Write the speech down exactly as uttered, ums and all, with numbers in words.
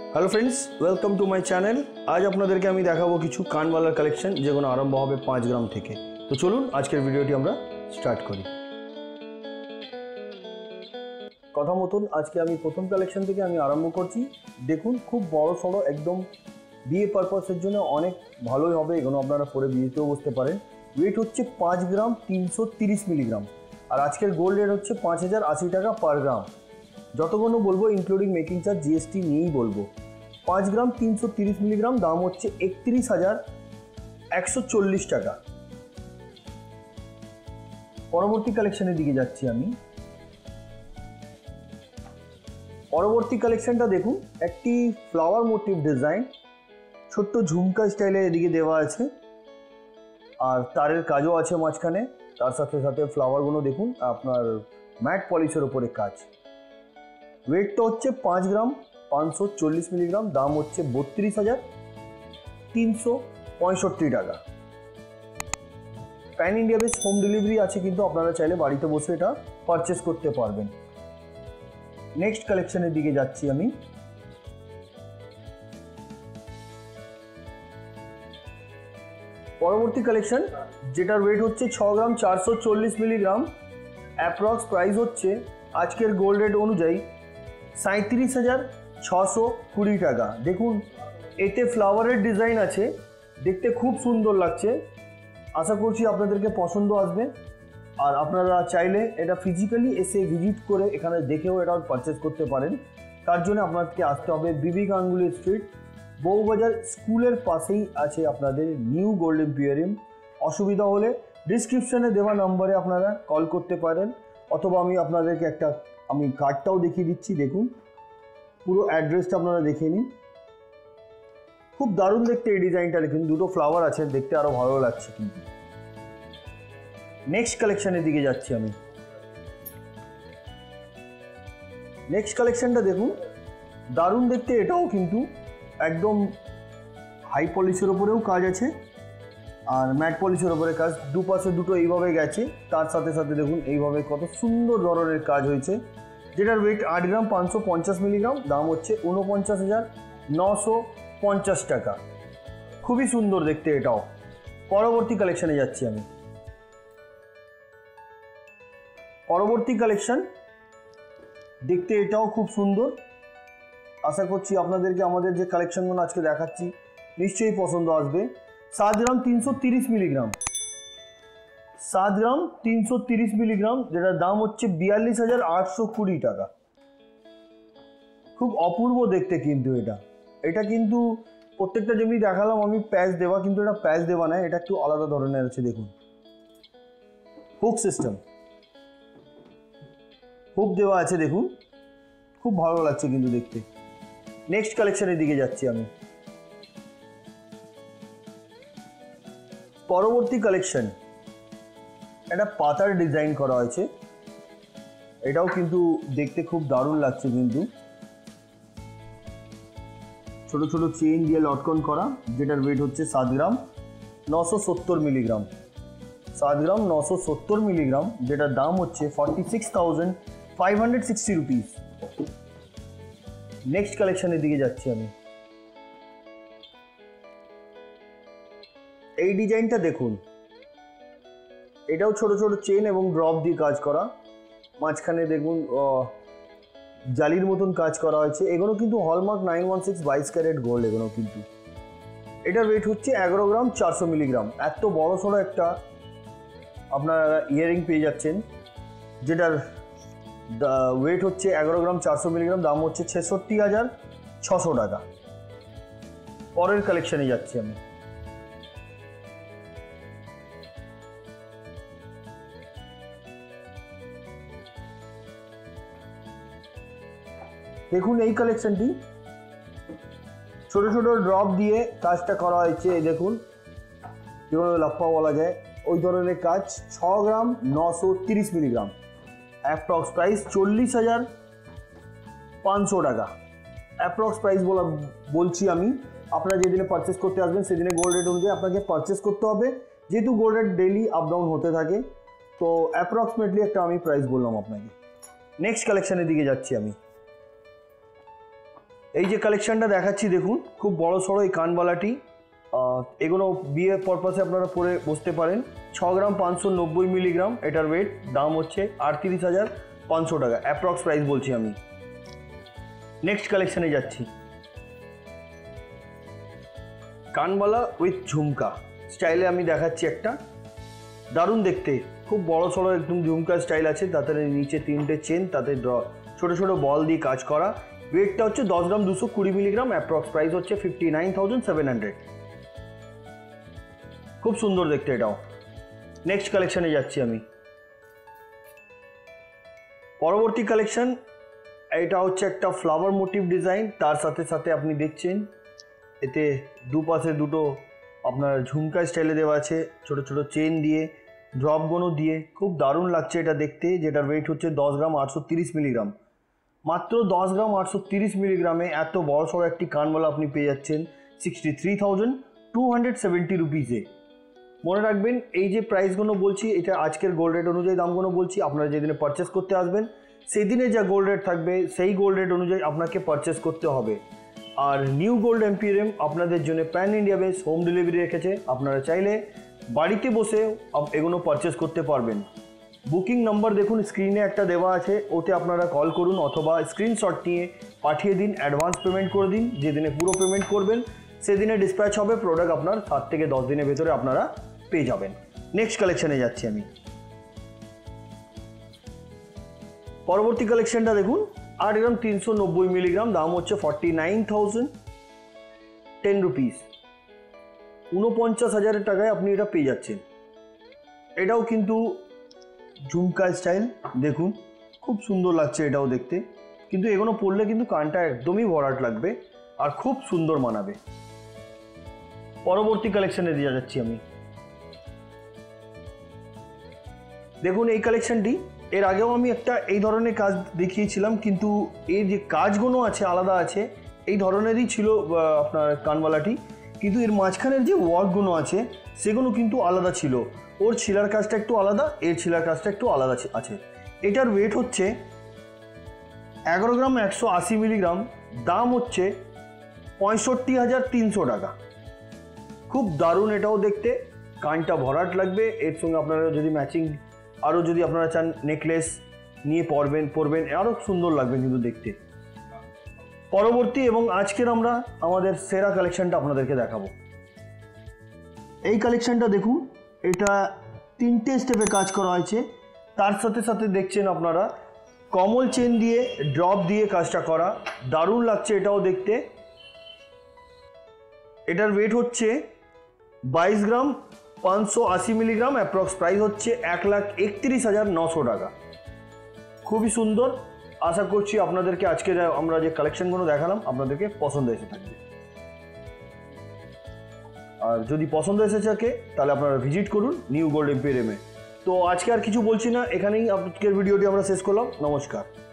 Hello friends, welcome to my channel. आज আপনাদেরকে আমি দেখাবো কিছু কানবালার কালেকশন যেগুলো আরম্ভ হবে পাঁচ গ্রাম থেকে। তো চলুন আজকের ভিডিওটি আমরা স্টার্ট করি। কথা মতন আজকে আমি প্রথম কালেকশন থেকে আমি আরম্ভ করছি। দেখুন খুব বড় সড়ো একদম বিয়ে পারপাসের জন্য অনেক ভালোই হবে। এগুলো আপনারা পরে বিয়েতেও বসতে পারেন। ওয়েট হচ্ছে পাঁচ গ্রাম তিনশো তিরিশ মিলিগ্রাম আর আজকের গোল্ড রেট হচ্ছে পাঁচ হাজার আশি টাকা পার গ্রাম। যতগুলো বলবো ইনক্লুডিং মেকিং চার্জ জিএসটি নিয়েই বলবো। পাঁচ গ্রাম তিনশো তিরিশ মিলিগ্রাম দাম হচ্ছে একত্রিশ হাজার একশো চল্লিশ টাকা। পরবর্তী কালেকশনের দিকে যাচ্ছি আমি। পরবর্তী কালেকশনটা দেখুন, একটি ফ্লাওয়ার মোটিভ ডিজাইন, ছোট্ট ঝুমকা স্টাইলে এদিকে দেওয়া আছে আর তারের কাজও আছে মাঝখানে। তার সাথে সাথে ফ্লাওয়ারগুলো দেখুন আপনার ম্যাট পলিশের ওপরে কাজ। ওয়েটটা হচ্ছে পাঁচ গ্রাম পাঁচশো চল্লিশ মিলিগ্রাম, দাম হচ্ছে বত্রিশ হাজার তিনশো পঁয়ষট্টি টাকা। Pan India base home delivery আছে, কিন্তু আপনারা চাইলে বাড়িতে বসে এটা পারচেস করতে পারবেন। নেক্সট কালেকশনের দিকে যাচ্ছি আমি। পরবর্তী কালেকশন যেটার ওয়েট হচ্ছে ছ গ্রাম চারশো চল্লিশ মিলিগ্রাম, অ্যাপ্রক্স প্রাইস হচ্ছে আজকের গোল্ড রেট অনুযায়ী সাঁত্রিশ হাজার ছশো কুড়ি টাকা। দেখুন এতে ফ্লাওয়ারের ডিজাইন আছে, দেখতে খুব সুন্দর লাগছে। আশা করছি আপনাদেরকে পছন্দ আসবে আর আপনারা চাইলে এটা ফিজিক্যালি এসে ভিজিট করে এখানে দেখেও এটা পারচেস করতে পারেন। তার জন্য আপনাদেরকে আসতে হবে বিবি গাঙ্গুলি স্ট্রিট, বউবাজার স্কুলের পাশেই আছে আপনাদের নিউ গোল্ড এম্পিরিয়াম। অসুবিধা হলে ডিসক্রিপশনে দেওয়া নম্বরে আপনারা কল করতে পারেন, অথবা আমি আপনাদেরকে একটা আমি কার্ডটাও দেখিয়ে দিচ্ছি। দেখুন পুরো অ্যাড্রেসটা আপনারা দেখে নিন। খুব দারুণ দেখতে এই ডিজাইনটা, কিন্তু দুটো ফ্লাওয়ার আছে, দেখতে আরও ভালো লাগছে। কিন্তু নেক্সট কালেকশনের দিকে যাচ্ছি আমি। নেক্সট কালেকশনটা দেখুন, দারুণ দেখতে এটাও, কিন্তু একদম হাই পলিশের ওপরেও কাজ আছে আর ম্যাট পলিশের ওপরে কাজ। দুপাশে দুটো এইভাবে গেছে, তার সাথে সাথে দেখুন এইভাবে কত সুন্দর ধরনের কাজ হয়েছে। যেটার ওয়েট আট গ্রাম পাঁচশো পঞ্চাশ মিলিগ্রাম, দাম হচ্ছে উনপঞ্চাশ হাজার নশো পঞ্চাশ টাকা। খুবই সুন্দর দেখতে এটাও। পরবর্তী কালেকশানে যাচ্ছি আমি। পরবর্তী কালেকশন দেখতে এটাও খুব সুন্দর। আশা করছি আপনাদেরকে আমাদের যে কালেকশনগুলো আজকে দেখাচ্ছি নিশ্চয়ই পছন্দ আসবে। সাত গ্রাম তিনশো তিরিশ মিলিগ্রাম, সাত গ্রাম তিনশো তিরিশ মিলিগ্রাম, যেটার দাম হচ্ছে বিয়াল্লিশ হাজার আটশো কুড়ি টাকা। খুব অপূর্ব দেখতে কিন্তু এটা এটা কিন্তু প্রত্যেকটা যেমনি দেখালাম আমি প্যাচ দেওয়া, কিন্তু এটা প্যাচ দেওয়া নয়, এটা একটু আলাদা ধরনের আছে। দেখুন হুক সিস্টেম, হুক দেওয়া আছে, দেখুন খুব ভালো লাগছে কিন্তু দেখতে। নেক্সট কালেকশনের দিকে যাচ্ছি আমি। পরবর্তী কালেকশন একটা পাতার ডিজাইন করা হয়েছে, এটাও কিন্তু দেখতে খুব দারুণ লাগছে। কিন্তু ছোট ছোট চেইন দিয়ে লটকন করা, যেটার ওয়েট হচ্ছে সাত গ্রাম নশো সত্তর মিলিগ্রাম, সাত গ্রাম নশো সত্তর মিলিগ্রাম, যেটার দাম হচ্ছে forty six thousand five hundred sixty rupees. Next কালেকশনের দিকে যাচ্ছি আমি। এই ডিজাইনটা দেখুন, এটাও ছোট ছোট চেন এবং ড্রপ দিয়ে কাজ করা, মাঝখানে দেখুন জালির মতন কাজ করা হয়েছে। এগুলো কিন্তু হলমার্ক নাইন ওয়ান সিক্স বাইশ ক্যারেট গোল্ড এগুলো কিন্তু। এটার ওয়েট হচ্ছে এগারো গ্রাম চারশো মিলিগ্রাম। এত বড় সড়ো একটা আপনারা ইয়ারিং পেয়ে যাচ্ছেন, যেটার ওয়েট হচ্ছে এগারো গ্রাম চারশো মিলিগ্রাম, দাম হচ্ছে ছেষট্টি হাজার ছশো টাকা। পরের কালেকশনে যাচ্ছি আমি। দেখুন এই কালেকশনটি ছোট ছোট ড্রপ দিয়ে কাজটা করা হয়েছে। এই দেখুন যেগুলো লাফা বলা যায় ওই ধরনের কাজ। ছ গ্রাম নশো তিরিশ মিলিগ্রাম, অ্যাপ্রক্স প্রাইস চল্লিশ হাজার পাঁচশো টাকা। অ্যাপ্রক্স প্রাইস বলা বলছি আমি। আপনারা যেদিনে পারচেস করতে আসবেন সেদিনে গোল্ড রেট অনুযায়ী আপনাকে পারচেস করতে হবে, যেহেতু gold rate daily up down হতে থাকে। তো অ্যাপ্রক্সিমেটলি একটা আমি প্রাইস বললাম আপনাকে। নেক্সট কালেকশনের দিকে যাচ্ছি আমি। এই যে কালেকশনটা দেখাচ্ছি দেখুন, খুব বড় সড়ো এই কানবালাটি, এগুলো বিয়ে পারপাসে আপনারা পরে বসতে পারেন। ছ গ্রাম পাঁচশো নব্বই মিলিগ্রাম এটার ওয়েট, দাম হচ্ছে আটত্রিশ হাজার পাঁচশো টাকা, অ্যাপ্রক্স প্রাইস বলছি আমি। নেক্সট কালেকশানে যাচ্ছি, কানবালা উইথ ঝুমকা স্টাইলে আমি দেখাচ্ছি একটা, দারুণ দেখতে, খুব বড় সড়ো একদম ঝুমকা স্টাইল আছে, তাতে নিচে তিনটে চেন, তাতে ছোটো ছোটো বল দিয়ে কাজ করা। ওয়েটটা হচ্ছে দশ গ্রাম দুশো কুড়ি মিলিগ্রাম, অ্যাপ্রক্স প্রাইস হচ্ছে fifty nine thousand seven hundred. খুব সুন্দর দেখতে এটাও। নেক্সট কালেকশানে যাচ্ছি আমি, পরবর্তী কালেকশন, এটা হচ্ছে একটা ফ্লাওয়ার মোটিভ ডিজাইন, তার সাথে সাথে আপনি দেখছেন এতে দুপাশে দুটো আপনার ঝুমকা স্টাইলে দেওয়া আছে, ছোট ছোট চেন দিয়ে, ড্রপগুলো দিয়ে, খুব দারুণ লাগছে এটা দেখতে। যেটার ওয়েট হচ্ছে দশ গ্রাম আটশো তিরিশ মিলিগ্রাম, মাত্র দশ গ্রাম আটশো তিরিশ মিলিগ্রামে এত বড় সড়ো একটি কানবালা আপনি পেয়ে যাচ্ছেন sixty three thousand two hundred seventy রুপিসে। মনে রাখবেন এই যে প্রাইসগুলো বলছি, এটা আজকের গোল্ড রেট অনুযায়ী দামগুলো বলছি। আপনারা যেদিনে পারচেস করতে আসবেন সেই দিনে যা গোল্ড রেট থাকবে সেই গোল্ড রেট অনুযায়ী আপনাকে পারচেস করতে হবে। আর নিউ গোল্ড এম্পিরিয়াম আপনাদের জন্য pan India base home delivery রেখেছে, আপনারা চাইলে বাড়িতে বসে এগুলো পারচেস করতে পারবেন। বুকিং নাম্বার দেখুন স্ক্রিনে একটা দেওয়া আছে, ওতে আপনারা কল করুন অথবা স্ক্রিনশট নিয়ে পাঠিয়ে দিন, অ্যাডভান্স পেমেন্ট করে দিন। যেদিনে পুরো পেমেন্ট করবেন সেদিনে ডিসপ্যাচ হবে, প্রোডাক্ট আপনার সাত থেকে দশ দিনের ভেতরে আপনারা পেয়ে যাবেন। নেক্সট কালেকশানে যাচ্ছি আমি, পরবর্তী কালেকশনটা দেখুন, আট গ্রাম তিনশো নব্বই মিলিগ্রাম, দাম হচ্ছে forty nine thousand ten rupees, উনপঞ্চাশ হাজারের টাকায় আপনি এটা পেয়ে যাচ্ছেন। এটাও কিন্তু ঝুমকা স্টাইল, দেখুন খুব সুন্দর লাগছে এটাও দেখতে, কিন্তু এগুলো পরলে কিন্তু কানটা একদমই ভরাট লাগবে আর খুব সুন্দর মানাবে। পরবর্তী কালেকশনে দিয়ে যাচ্ছি আমি, দেখুন এই কালেকশনটি, এর আগেও আমি একটা এই ধরনের কাজ দেখিয়েছিলাম, কিন্তু এর যে কাজগুলো আছে আলাদা আছে, এই ধরনেরই ছিল আপনার কানবালাটি, কিন্তু এর মাঝখানের যে ওয়ার্কগুলো আছে সেগুলো কিন্তু আলাদা ছিল। ওর ছিলার কাজটা একটু আলাদা, এর ছিলার কাজটা একটু আলাদা আছে। এটার ওয়েট হচ্ছে এগারো গ্রাম একশো আশি মিলিগ্রাম, দাম হচ্ছে পঁয়ষট্টি হাজার তিনশো টাকা। খুব দারুণ এটাও দেখতে, কানটা ভরাট লাগবে, এর সঙ্গে আপনারা যদি ম্যাচিং আরও যদি আপনারা চান নেকলেস নিয়ে পরবেন পরবেন আরও সুন্দর লাগবে কিন্তু দেখতে। পরবর্তী এবং আজকের আমরা আমাদের সেরা কালেকশনটা আপনাদেরকে দেখাবো। এই কালেকশনটা দেখুন, এটা তিনটে স্টেপে কাজ করা হয়েছে, তার সাথে সাথে দেখছেন আপনারা কমল চেন দিয়ে ড্রপ দিয়ে কাজটা করা, দারুণ লাগছে এটাও দেখতে। এটার ওয়েট হচ্ছে বাইশ গ্রাম পাঁচশো আশি মিলিগ্রাম, অ্যাপ্রক্স প্রাইস হচ্ছে এক লাখ একত্রিশ হাজার নশো টাকা। খুবই সুন্দর, আশা করছি আপনাদেরকে আজকে আমরা যে কালেকশনগুলো দেখালাম আপনাদেরকে পছন্দ এসে থাকবে। আর যদি পছন্দ এসে থাকে তাহলে আপনারা ভিজিট করুন নিউ গোল্ড এম্পিরিয়ামে। তো আজকে আর কিছু বলছি না, এখানেই আজকের ভিডিওটি আমরা শেষ করলাম। নমস্কার।